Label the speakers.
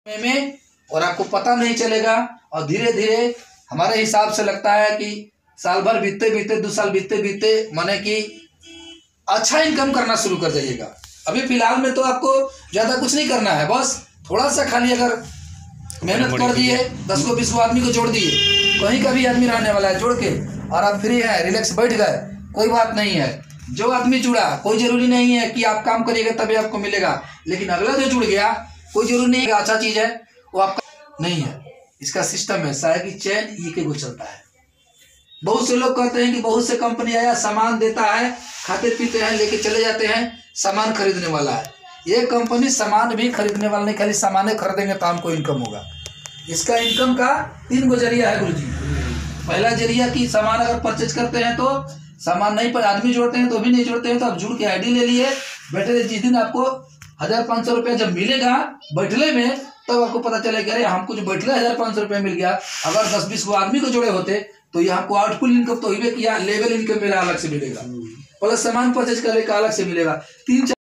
Speaker 1: में और आपको पता नहीं चलेगा। और धीरे धीरे हमारे हिसाब से लगता है कि साल भर बीतते बीतते 2 साल बीतते बीतते माने कि अच्छा इनकम करना शुरू कर जाइएगा। अभी फिलहाल में तो आपको ज़्यादा कुछ नहीं करना है, बस थोड़ा सा खाली अगर मेहनत कर दिए, 10 को 20 को आदमी को जोड़ दिए, कहीं का भी आदमी रहने वाला है जोड़ के, और आप फ्री हैं, रिलैक्स बैठ गए, कोई बात नहीं है। जो आदमी जुड़ा, कोई जरूरी नहीं है कि आप काम करिएगा तभी आपको मिलेगा, लेकिन अगला जो जुड़ गया कोई जरूरी नहीं है अच्छा चीज़ है वो आपका नहीं है। इसका सिस्टम ऐसा है कि चैन ये के को चलता है। बहुत से लोग कहते हैं कि बहुत से कंपनी आया सामान देता है, खाते पीते हैं, लेके चले जाते हैं, सामान खरीदने वाला है। ये कंपनी सामान भी खरीदने वाला नहीं, खाली सामान खरीदेंगे तो हमको इनकम होगा। इसका इनकम का 3 गो जरिया है गुरुजी। पहला जरिया कि सामान अगर परचेज करते हैं तो सामान नहीं पर आदमी जोड़ते हैं तो भी नहीं जोड़ते हैं तो आप जुड़ के आईडी ले लिए बैठे, जिस दिन आपको 1500 रुपया जब मिलेगा बैठले में तब आपको पता चलेगा अरे हमको जो बैठले 1500 रुपया मिल गया। अगर 10-20 को आदमी को जोड़े होते तो ये आपको आउटफुल इनकम तो ही किया, लेवल इनकम मेरा अलग से मिलेगा, प्लस सामान परचेज करने का अलग से मिलेगा। 3-4